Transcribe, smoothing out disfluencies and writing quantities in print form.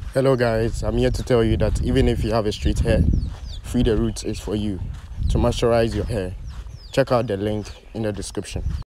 Hello guys, I'm here to tell you that even if you have a straight hair, Free the Roots is for you to moisturize your hair. Check out the link in the description.